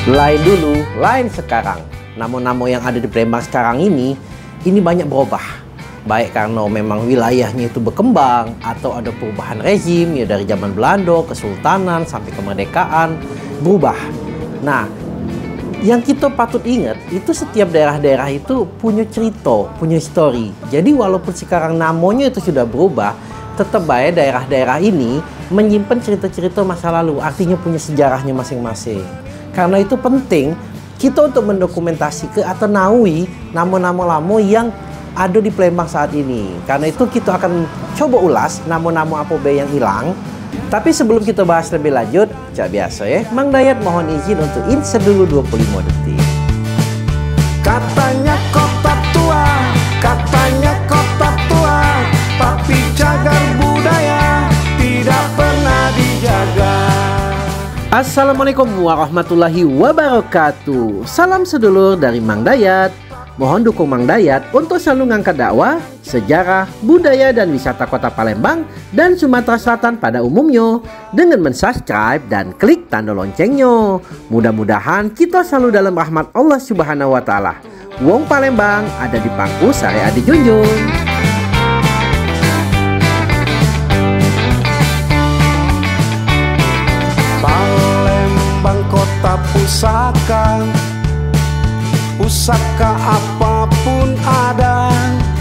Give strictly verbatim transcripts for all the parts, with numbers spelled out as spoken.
Lain dulu, lain sekarang. Namo-namo yang ada di Palembang sekarang ini, ini banyak berubah. Baik karena memang wilayahnya itu berkembang, atau ada perubahan rezim, ya dari zaman Belanda, Kesultanan, sampai kemerdekaan, berubah. Nah, yang kita patut ingat, itu setiap daerah-daerah itu punya cerita, punya histori. Jadi walaupun sekarang namanya itu sudah berubah, tetap baik daerah-daerah ini menyimpan cerita-cerita masa lalu, artinya punya sejarahnya masing-masing. Karena itu penting kita untuk mendokumentasi ke atau naui nama-nama lama yang ada di Palembang saat ini. Karena itu kita akan coba ulas nama-nama apa be yang hilang. Tapi sebelum kita bahas lebih lanjut, cak biasa ya, Mang Dayat mohon izin untuk insert dulu dua puluh lima detik. Katanya kota tua, katanya kota tua, tapi cagar budaya tidak pernah dijaga. Assalamualaikum warahmatullahi wabarakatuh. Salam sedulur dari Mang Dayat. Mohon dukung Mang Dayat untuk selalu ngangkat dakwah, sejarah, budaya dan wisata kota Palembang dan Sumatera Selatan pada umumnya dengan mensubscribe dan klik tanda loncengnya. Mudah-mudahan kita selalu dalam rahmat Allah Subhanahu wa taala. Wong Palembang ada di pangku syariat dijunjung. Kota pusaka, pusaka apapun ada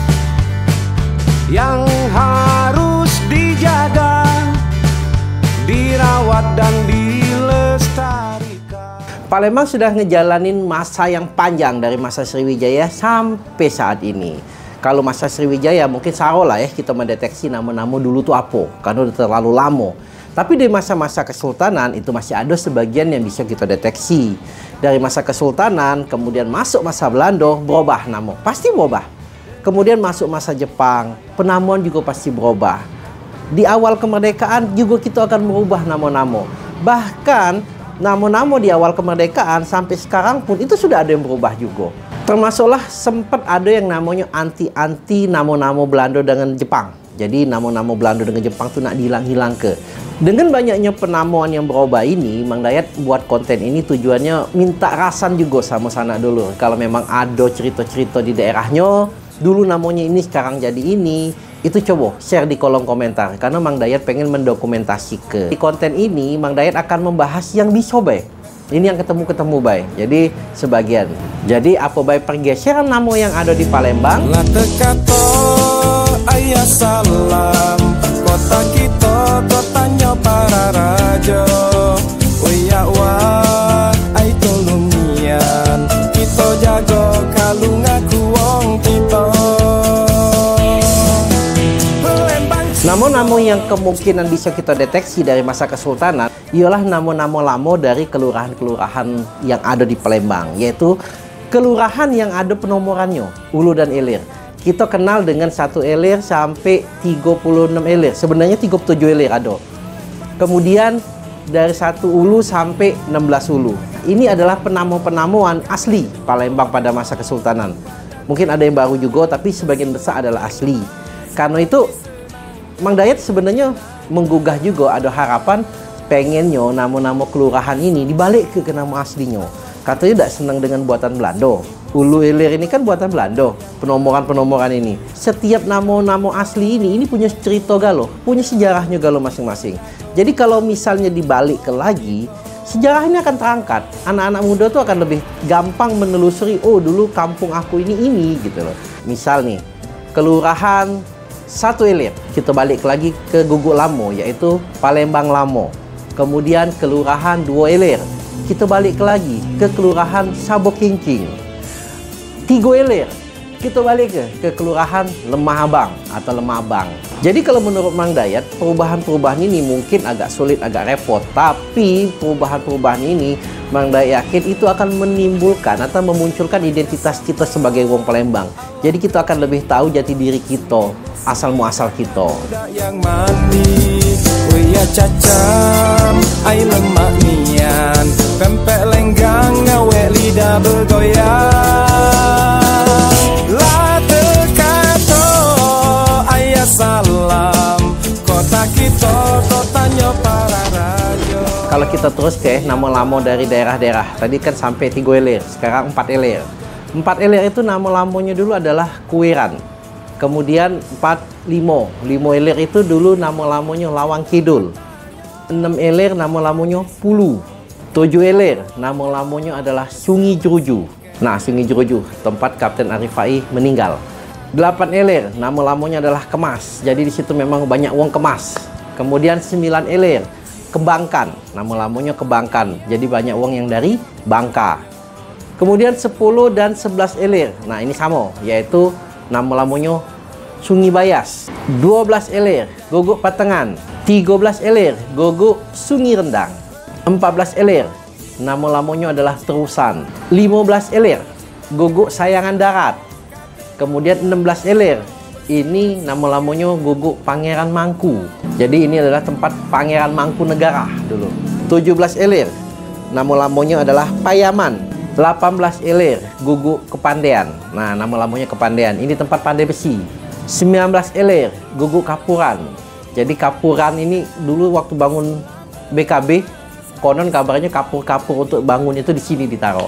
yang harus dijaga, dirawat dan dilestarikan. Palembang sudah ngejalanin masa yang panjang dari masa Sriwijaya sampai saat ini. Kalau masa Sriwijaya mungkin salah ya kita mendeteksi nama-nama dulu tuh apa, karena udah terlalu lama. Tapi di masa-masa Kesultanan itu masih ada sebagian yang bisa kita deteksi. Dari masa Kesultanan, kemudian masuk masa Belanda, berubah nama. Pasti berubah. Kemudian masuk masa Jepang, penamuan juga pasti berubah. Di awal kemerdekaan juga kita akan merubah nama-nama. Bahkan nama-nama di awal kemerdekaan sampai sekarang pun itu sudah ada yang berubah juga. Termasuklah sempat ada yang namanya anti-anti nama-nama Belanda dengan Jepang. Jadi nama-nama Belanda dengan Jepang itu nak dihilang-hilang ke. Dengan banyaknya penamuan yang berubah ini, Mang Dayat buat konten ini tujuannya minta rasan juga sama sanak dulu. Kalau memang ada cerita-cerita di daerahnya, dulu namanya ini sekarang jadi ini, itu coba share di kolom komentar. Karena Mang Dayat pengen mendokumentasi ke. Di konten ini, Mang Dayat akan membahas yang bisa baik. Ini yang ketemu-ketemu baik. Jadi sebagian. Jadi apa baik pergeseran nama yang ada di Palembang. Ayah salam kota kita, kotanya para raja. Oya wa ai tolongian, kita jaga kalung aku wong kita. Nama-nama yang kemungkinan bisa kita deteksi dari masa Kesultanan ialah nama-nama lama dari kelurahan-kelurahan yang ada di Palembang, yaitu kelurahan yang ada penomorannya, Ulu dan Ilir. Kita kenal dengan satu elir sampai tiga puluh enam elir. Sebenarnya tiga puluh tujuh elir ada. Kemudian dari satu ulu sampai enam belas ulu. Ini adalah penamu-penamuan asli Palembang pada masa Kesultanan. Mungkin ada yang baru juga, tapi sebagian besar adalah asli. Karena itu Mang Dayat sebenarnya menggugah juga, ada harapan pengennya nama-nama kelurahan ini dibalik ke, ke nama aslinya. Katanya tidak senang dengan buatan Belanda. Ulu Ilir ini kan buatan Belanda, penomoran-penomoran ini. Setiap nama-nama asli ini, ini punya cerita galuh, punya sejarahnya galuh masing-masing. Jadi kalau misalnya dibalik ke lagi, sejarah ini akan terangkat. Anak-anak muda tuh akan lebih gampang menelusuri, oh dulu kampung aku ini ini gitu loh. Misal nih, kelurahan satu Ilir, kita balik lagi ke Guguk Lamo, yaitu Palembang Lamo. Kemudian kelurahan dua Ilir, kita balik lagi ke kelurahan Sabo Kingking. Tigo Ilir, kita balik ke, ke kelurahan Lemah Abang atau Lemah Abang. Jadi kalau menurut Mang Dayat, perubahan-perubahan ini mungkin agak sulit, agak repot. Tapi perubahan-perubahan ini, Mang Dayat yakin itu akan menimbulkan atau memunculkan identitas kita sebagai wong Palembang. Jadi kita akan lebih tahu jati diri kita, asal-muasal kita. Yang mandi, uya cacam, ai lemak nian, pempek lenggang, ngawe lidah bergoyang. Salam kota kita, kotanya para raja. kalau kita terus ke nama lamo dari daerah-daerah, tadi kan sampai tiga ilir, sekarang empat ilir. Empat ilir itu nama lamonya dulu adalah Kuiran. Kemudian empat limo, limo ilir itu dulu nama lamonya Lawang Kidul. Enam ilir nama lamonya Pulu. Tujuh ilir nama lamonya adalah Sungi Jeruju. Nah, Sungi Jeruju tempat Kapten Arif Fai meninggal. Delapan ilir nama lamonya adalah Kemas. Jadi di situ memang banyak uang kemas. Kemudian sembilan ilir Kebangkan, nama lamonya Kebangkan. Jadi banyak uang yang dari Bangka. Kemudian sepuluh dan sebelas ilir. Nah, ini sama, yaitu nama lamonya Sungi Bayas. dua belas ilir Gogok Patengan. tiga belas ilir Gogok Sungi Rendang. empat belas ilir nama lamonya adalah Terusan. lima belas ilir Gogok Sayangan Darat. Kemudian enam belas ilir ini nama lamonya Gogok Pangeran Mangku. Jadi ini adalah tempat Pangeran Mangku Negara dulu. tujuh belas ilir nama lamonya adalah Payaman. delapan belas ilir Gogok Kepandean. Nah, nama lamonya Kepandean. Ini tempat pandai besi. sembilan belas ilir Gogok Kapuran. Jadi Kapuran ini dulu waktu bangun B K B, konon kabarnya kapur-kapur untuk bangun itu di sini ditaruh.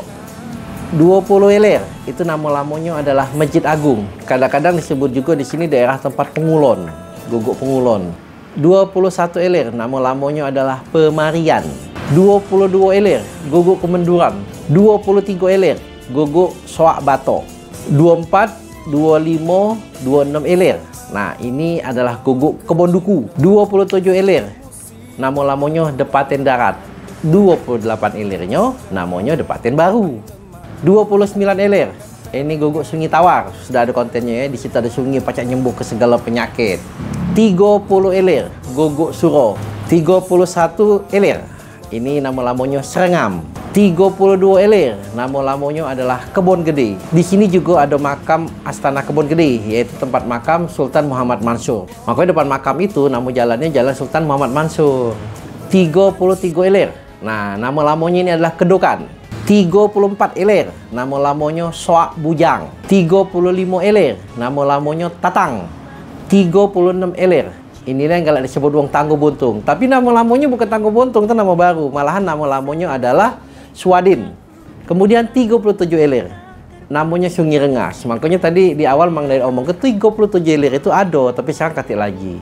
dua puluh ilir itu nama lamonya adalah Masjid Agung. Kadang-kadang disebut juga di sini daerah tempat Pengulon, Gogok Pengulon. dua puluh satu ilir nama lamonya adalah Pemarian. dua puluh dua ilir Gogok Kemenduran. dua puluh tiga ilir Gogok Soak Batok. dua puluh empat, dua puluh lima, dua puluh enam ilir. Nah, ini adalah Gogok Kebon Duku. dua puluh tujuh ilir nama lamonya Depaten Darat. dua puluh delapan ilirnya namanya Depaten Baru. dua puluh sembilan ilir ini Gogok Sungai Tawar. Sudah ada kontennya ya. Di situ ada sungai pacak nyembuh ke segala penyakit. tiga puluh ilir Gogok Suro. tiga puluh satu ilir ini nama lamonya Serengam. tiga puluh dua ilir nama lamonya adalah Kebon Gede. Di sini juga ada makam Astana Kebon Gede, yaitu tempat makam Sultan Muhammad Mansur. Makanya depan makam itu nama jalannya Jalan Sultan Muhammad Mansur. tiga puluh tiga ilir. Nah, nama lamonya ini adalah Kedokan. tiga puluh empat ilir nama lamonya Soak Bujang. tiga puluh lima ilir nama lamonya Tatang. tiga puluh enam ilir inilah yang kalau disebut wong Tangguh Buntung. Tapi nama lamonya bukan Tangguh Buntung, itu nama baru. Malahan nama lamonya adalah Suadin. Kemudian tiga puluh tujuh ilir namanya Sungai Rengas. Makanya tadi di awal Mang Dayat omong ke tiga puluh tujuh ilir itu ada, tapi sekarang katik lagi.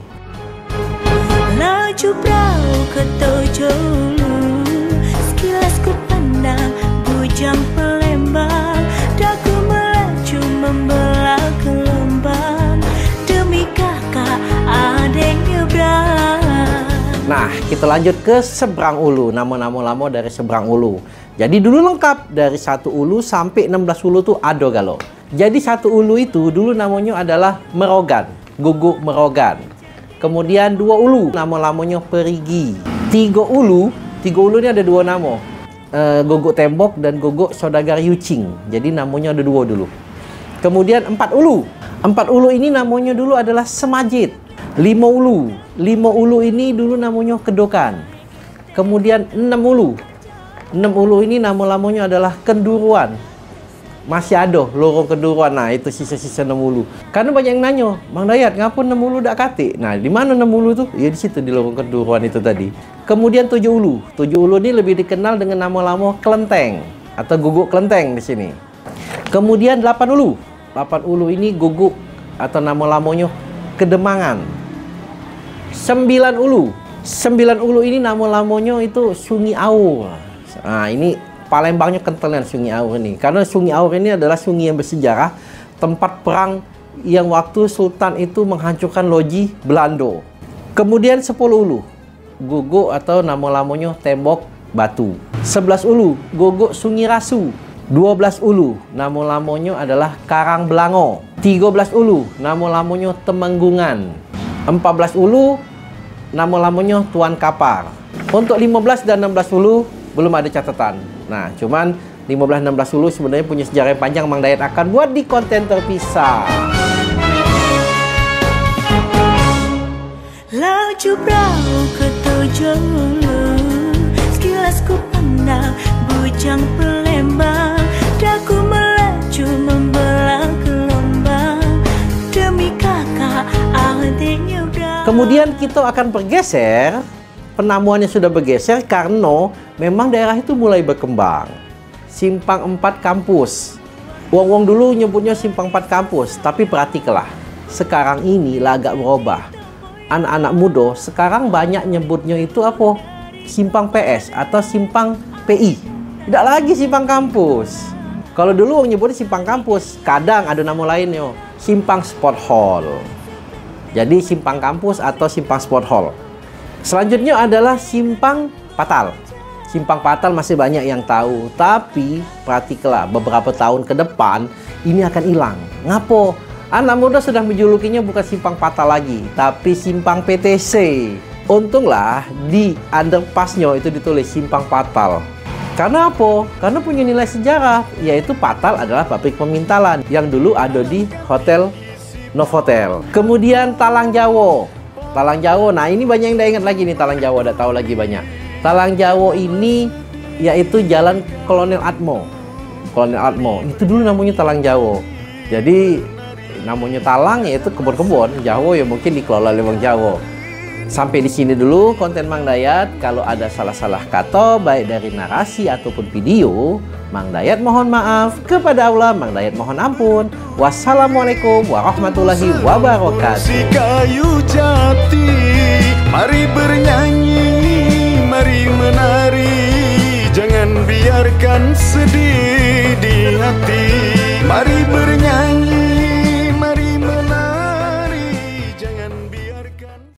Laju perahu ke Tojolu, sekilas ku pandang bujang Palembang, daku melaju membelah gelombang, demi kakak adek nyebrang. Nah, kita lanjut ke Seberang Ulu. Nama-nama lama dari Seberang Ulu. Jadi dulu lengkap dari satu ulu sampai enam belas ulu tuh ada galo. Jadi satu ulu itu dulu namanya adalah Merogan, Gogok Merogan. Kemudian dua ulu nama lamanya Perigi. Tiga ulu, tiga ulu ini ada dua nama, e, Gogok Tembok dan Gogok Saudagar Yucing. Jadi namanya ada dua dulu. Kemudian empat ulu, empat ulu ini namanya dulu adalah Semajit. Lima ulu, lima ulu ini dulu namanya Kedokan. Kemudian enam ulu, enam ulu ini nama lamanya adalah Kenduruan. Masih ada lorong Kenduruan. Nah, itu sisa-sisa enam ulu. Karena banyak yang nanya, Mang Dayat, ngapa enam ulu dak katik? Nah, di mana enam ulu tuh? Ya di situ di lorong Kenduruan itu tadi. Kemudian tujuh ulu. tujuh ulu ini lebih dikenal dengan nama lama Kelenteng atau Gogok Kelenteng di sini. Kemudian delapan ulu. delapan ulu ini Gogok atau nama lamanya Kedemangan. sembilan ulu. sembilan ulu ini nama lamanya itu Sungai Aur. Nah, ini Palembangnya kentalnya Sungai Aur ini. Karena Sungai Aur ini adalah sungai yang bersejarah, tempat perang yang waktu Sultan itu menghancurkan loji Belanda. Kemudian sepuluh ulu. Gogok atau nama lamanya Tembok Batu. sebelas ulu. Gogok Sungai Rasu. dua belas ulu. Nama lamanya adalah Karang Belango. tiga belas ulu. Nama lamanya Temenggungan. empat belas ulu. Nama lamanya Tuan Kapar. Untuk lima belas dan enam belas ulu belum ada catatan. Nah, cuman lima belas enam belas ulu sebenarnya punya sejarah yang panjang. Mang Dayat akan buat di konten terpisah. Laju perahu ke Tojolu, sekilas ku pandang bujang Palembang, daku melaju membelah gelombang, demi kakak adek nyebrang. Kemudian kita akan bergeser penamuannya sudah bergeser karena memang daerah itu mulai berkembang. Simpang Empat Kampus. Wong-wong dulu nyebutnya Simpang Empat Kampus, tapi perhatikanlah, sekarang ini lah agak berubah. Anak-anak muda sekarang banyak nyebutnya itu apa? Simpang P S atau Simpang P I. Tidak lagi Simpang Kampus. Kalau dulu orang nyebutnya Simpang Kampus, kadang ada nama lainnya, Simpang Sport Hall. Jadi Simpang Kampus atau Simpang Sport Hall. Selanjutnya adalah Simpang Patal. Simpang Patal masih banyak yang tahu, tapi perhatikanlah beberapa tahun ke depan ini akan hilang. Ngapo? Anak muda sudah menjulukinya bukan Simpang Patal lagi, tapi Simpang P T C. Untunglah di underpassnya itu ditulis Simpang Patal. Karena apa? Karena punya nilai sejarah, yaitu Patal adalah pabrik pemintalan yang dulu ada di Hotel Novotel. Kemudian Talang Jawa. Talang Jawa, nah ini banyak yang udah ingat lagi nih Talang Jawa, udah tahu lagi banyak. Talang Jawa ini yaitu Jalan Kolonel Atmo. Kolonel Atmo, itu dulu namanya Talang Jawa. Jadi namanya Talang yaitu kebun-kebun, Jawa ya mungkin dikelola oleh Bang Jawa. Sampai di sini dulu konten Mang Dayat. Kalau ada salah-salah kata baik dari narasi ataupun video, Mang Dayat mohon maaf. Kepada Allah Mang Dayat mohon ampun. Wassalamualaikum warahmatullahi wabarakatuh. Si kayu jati, mari bernyanyi, mari menari, jangan biarkan sedih